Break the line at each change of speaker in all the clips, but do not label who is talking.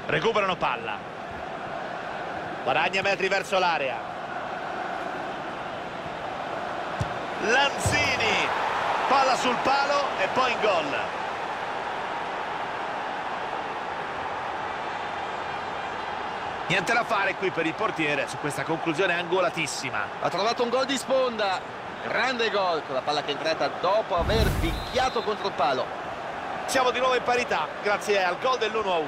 Recuperano palla. Guadagna metri verso l'area. Lanzini. Palla sul palo e poi in gol. Niente da fare qui per il portiere su questa conclusione angolatissima.
Ha trovato un gol di sponda. Grande gol con la palla che è entrata dopo aver picchiato contro il palo.
Siamo di nuovo in parità grazie al gol dell'1-1.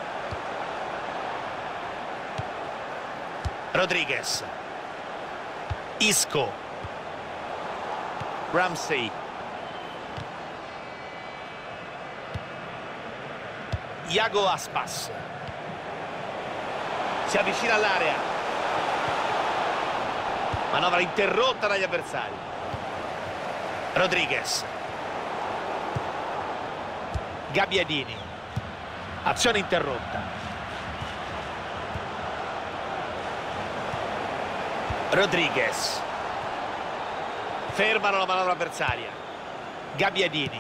Rodriguez. Isco. Ramsey. Iago Aspas. Si avvicina all'area. Manovra interrotta dagli avversari. Rodriguez. Gabbiadini. Azione interrotta. Rodriguez. Fermano la manovra avversaria. Gabbiadini.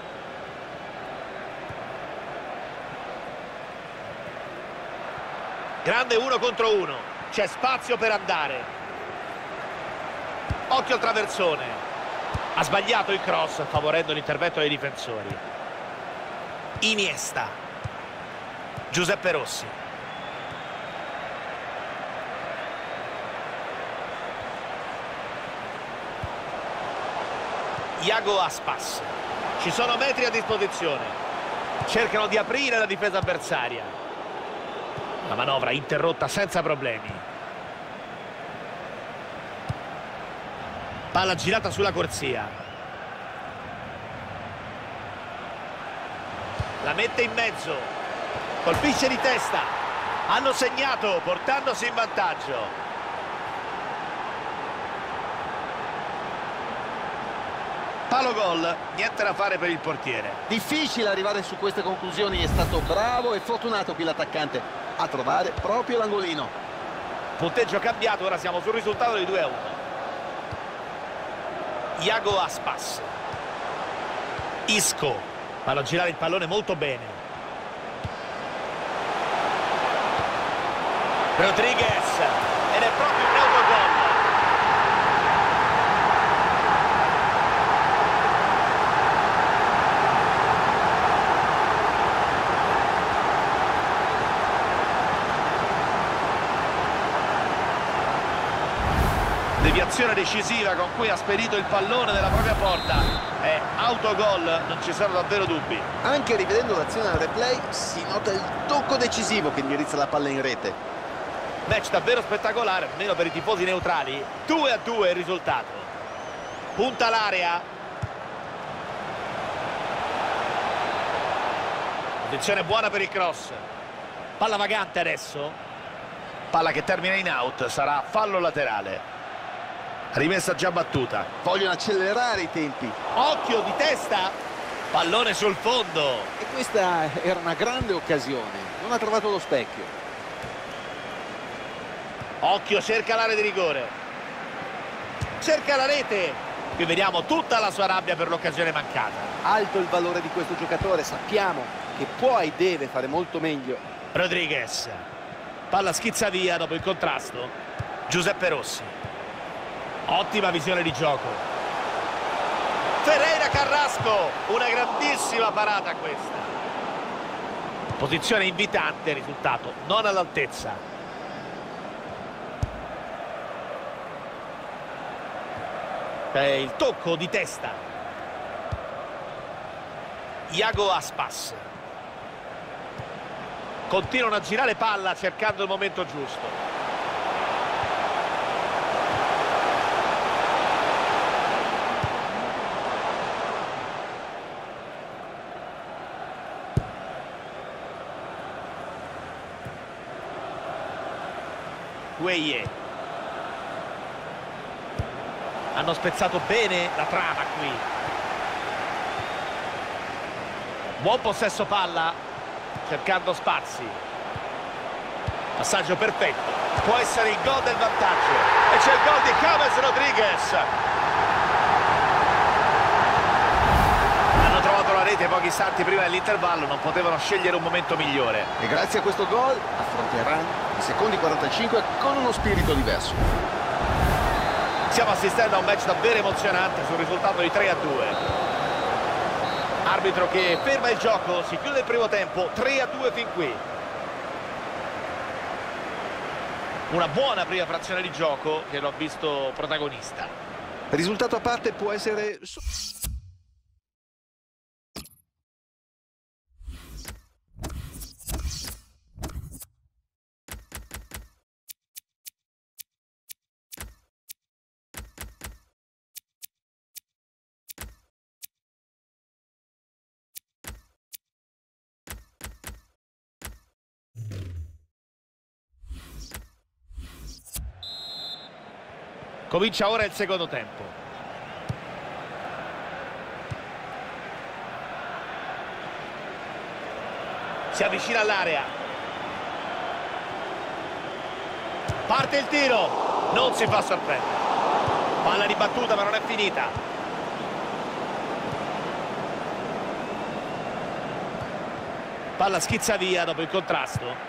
Grande 1 contro 1. C'è spazio per andare. Occhio al traversone. Ha sbagliato il cross favorendo l'intervento dei difensori. Iniesta. Giuseppe Rossi. Iago Aspas. Ci sono metri a disposizione. Cercano di aprire la difesa avversaria. La manovra interrotta senza problemi. Palla girata sulla corsia. La mette in mezzo. Colpisce di testa. Hanno segnato portandosi in vantaggio. Palo gol, niente da fare per il portiere.
Difficile arrivare su queste conclusioni, è stato bravo e fortunato qui l'attaccante a trovare proprio l'angolino.
Punteggio cambiato, ora siamo sul risultato di 2-1. Iago Aspas. Isco. Vanno a girare il pallone molto bene. Rodriguez. Ed è proprio un autogol. Deviazione decisiva con cui ha spedito il pallone della propria porta. È autogol, non ci sono davvero dubbi.
Anche rivedendo l'azione al replay si nota il tocco decisivo che indirizza la palla in rete.
Match davvero spettacolare, almeno per i tifosi neutrali. 2-2 il risultato. Punta l'area. Posizione buona per il cross. Palla vagante adesso. Palla che termina in out, sarà fallo laterale. Rimessa già battuta.
Vogliono accelerare i tempi.
Occhio di testa. Pallone sul fondo.
E questa era una grande occasione. Non ha trovato lo specchio.
Occhio, cerca l'area di rigore. Cerca la rete. Qui vediamo tutta la sua rabbia per l'occasione mancata.
Alto il valore di questo giocatore. Sappiamo che può e deve fare molto meglio.
Rodriguez. Palla schizza via dopo il contrasto. Giuseppe Rossi. Ottima visione di gioco. Ferreira Carrasco. Una grandissima parata questa. Posizione invitante, risultato non all'altezza. Il tocco di testa. Iago Aspas. Continuano a girare palla cercando il momento giusto. Gueye. Hanno spezzato bene la trama qui. Buon possesso palla, cercando spazi. Passaggio perfetto. Può essere il gol del vantaggio. E c'è il gol di James Rodriguez. Hanno trovato la rete pochi istanti prima dell'intervallo, non potevano scegliere un momento migliore.
E grazie a questo gol affronteranno i secondi 45 con uno spirito diverso.
Stiamo assistendo a un match davvero emozionante sul risultato di 3-2. Arbitro che ferma il gioco, si chiude il primo tempo, 3-2 fin qui. Una buona prima frazione di gioco che l'ho visto protagonista.
Risultato a parte può essere...
Comincia ora il secondo tempo. Si avvicina all'area. Parte il tiro. Non si fa sorprendere. Palla ribattuta ma non è finita. Palla schizza via dopo il contrasto.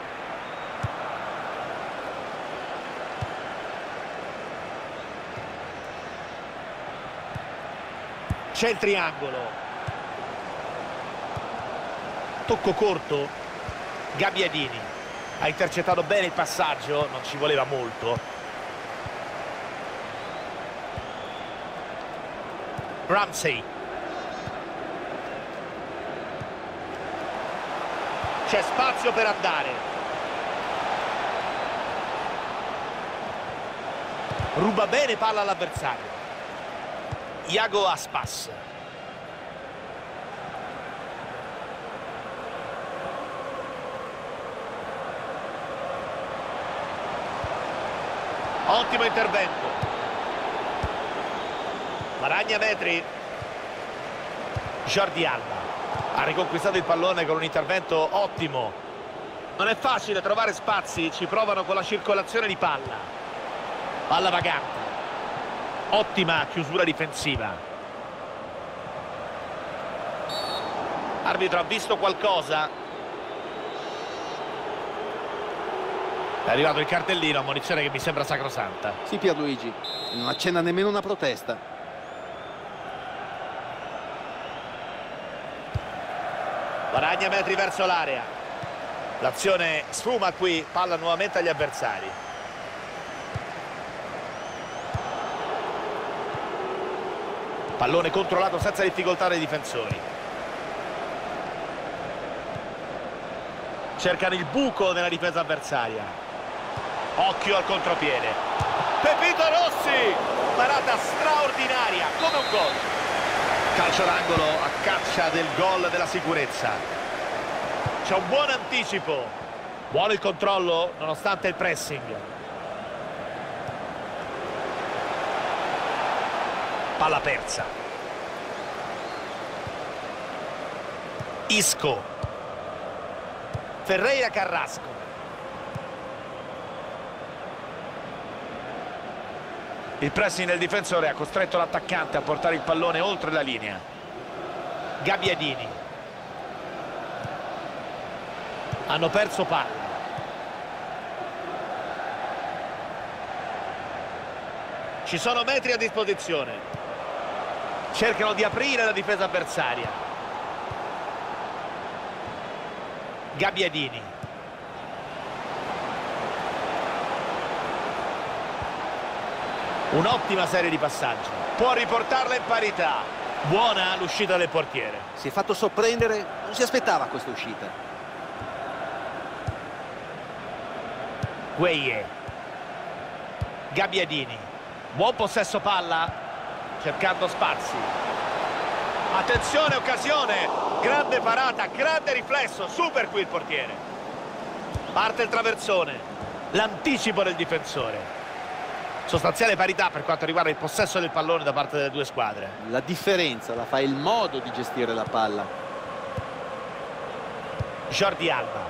C'è il triangolo. Tocco corto. Gabbiadini ha intercettato bene il passaggio, non ci voleva molto. Ramsey. C'è spazio per andare. Ruba bene palla all'avversario. Iago Aspas. Ottimo intervento. Guadagna metri. Jordi Alba ha riconquistato il pallone con un intervento ottimo. Non è facile trovare spazi, ci provano con la circolazione di palla. Palla vagante. Ottima chiusura difensiva. Arbitro ha visto qualcosa. È arrivato il cartellino, ammonizione che mi sembra sacrosanta.
Sì, Pierluigi, non accenna nemmeno una protesta.
Guadagna metri verso l'area. L'azione sfuma qui, palla nuovamente agli avversari. Pallone controllato senza difficoltà dai difensori. Cercano il buco nella difesa avversaria. Occhio al contropiede. Pepito Rossi! Parata straordinaria, come un gol. Calcio d'angolo a caccia del gol della sicurezza. C'è un buon anticipo. Buono il controllo nonostante il pressing. Palla persa. Isco. Ferreira Carrasco. Il pressing del difensore ha costretto l'attaccante a portare il pallone oltre la linea. Gabbiadini. Hanno perso palla. Ci sono metri a disposizione. Cercano di aprire la difesa avversaria. Gabbiadini. Un'ottima serie di passaggi. Può riportarla in parità. Buona l'uscita del portiere.
Si è fatto sorprendere, non si aspettava questa uscita.
Gueye. Gabbiadini. Buon possesso palla. Cercando spazi. Attenzione, occasione. Grande parata, grande riflesso. Super qui il portiere. Parte il traversone. L'anticipo del difensore. Sostanziale parità per quanto riguarda il possesso del pallone da parte delle due squadre.
La differenza la fa il modo di gestire la palla.
Jordi Alba.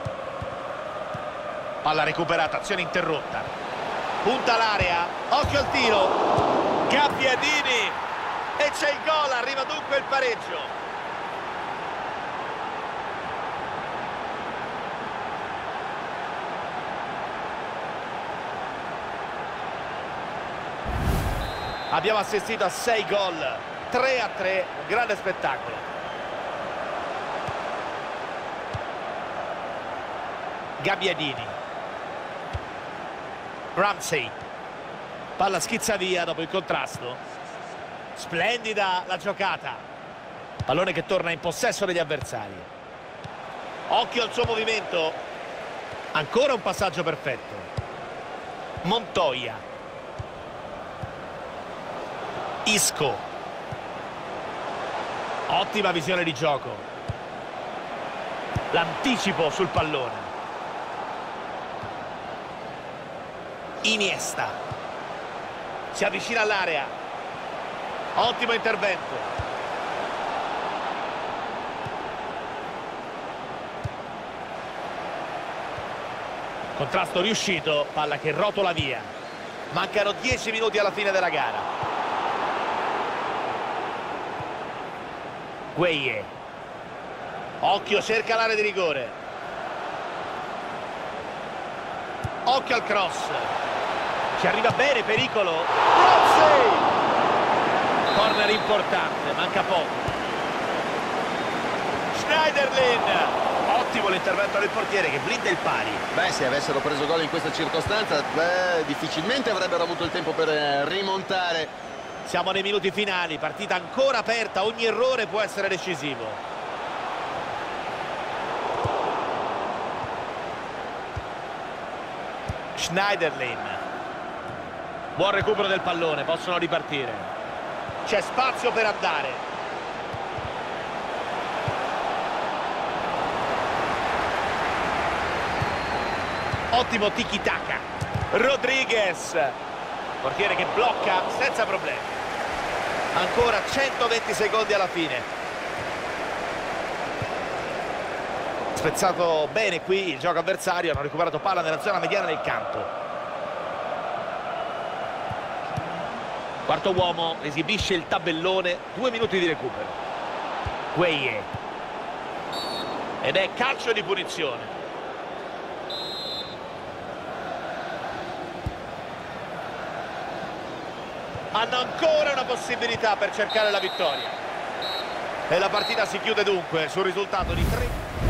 Palla recuperata, azione interrotta. Punta l'area, occhio al tiro. Gabbiadini. E c'è il gol, arriva dunque il pareggio. Abbiamo assistito a 6 gol, 3-3, un grande spettacolo. Gabbiadini. Ramsey. Palla schizza via dopo il contrasto. Splendida la giocata. Pallone che torna in possesso degli avversari. Occhio al suo movimento. Ancora un passaggio perfetto. Montoya. Isco. Ottima visione di gioco. L'anticipo sul pallone. Iniesta. Si avvicina all'area. Ottimo intervento. Contrasto riuscito, palla che rotola via. Mancano 10 minuti alla fine della gara. Gueye. Occhio, cerca l'area di rigore. Occhio al cross. Ci arriva bene, pericolo. Ramsey! Corner importante, manca poco. Schneiderlin. Ottimo l'intervento del portiere che blinda il pari.
Beh, se avessero preso gol in questa circostanza, difficilmente avrebbero avuto il tempo per rimontare.
Siamo nei minuti finali, partita ancora aperta, ogni errore può essere decisivo. Schneiderlin. Buon recupero del pallone, possono ripartire. C'è spazio per andare. Ottimo tiki-taka. Rodriguez. Portiere che blocca senza problemi. Ancora 120 secondi alla fine. Spezzato bene qui il gioco avversario, hanno recuperato palla nella zona mediana del campo. Quarto uomo, esibisce il tabellone, 2 minuti di recupero. Gueye. Ed è calcio di punizione. Hanno ancora una possibilità per cercare la vittoria. E la partita si chiude dunque sul risultato di 3.